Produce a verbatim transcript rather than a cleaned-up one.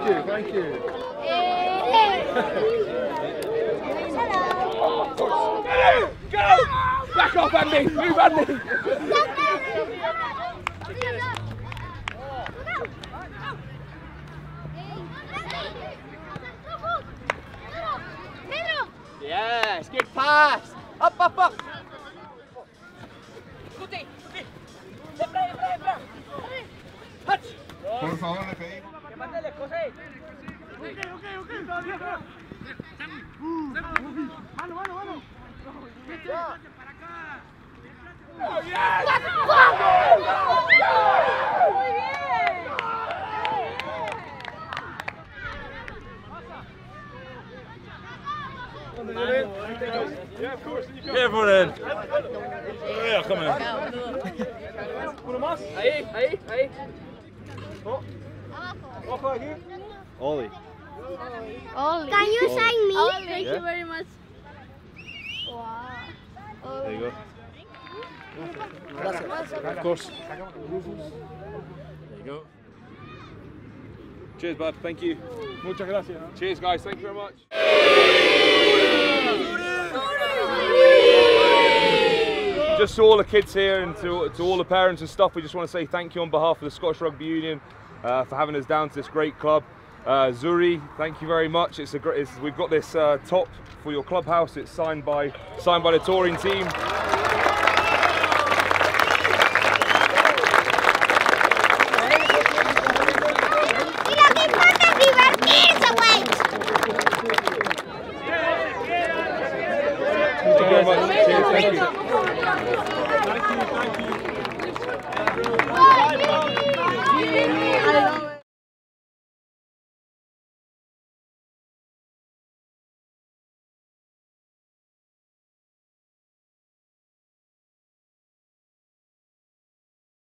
Thank you, thank you. Go! Back off, Andy! Move, Andy! Yes, good pass! Up, up, up! Por favor, le pedimos. Que mande el escocés. Ok, ok, ok. Mano, mano, mano. Para acá. Oh, yes! Muy bien. Yeah, of course. Careful then. Yeah, come on. Uno más. Ahí, ahí, ahí. Oh. Ojo aquí. Ollie. Ollie. Can you sign me? Ollie. Thank Yeah. you very much. Wow. There you go. Of course. There you go. Cheers, bud. Thank you. Muchas gracias. Cheers, guys. Thank you very much. Just to all the kids here and to, to all the parents and stuff, we just want to say thank you on behalf of the Scottish Rugby Union uh, for having us down to this great club. Uh, Suri, thank you very much. It's a great. It's, we've got this uh, top for your clubhouse. It's signed by signed by the touring team.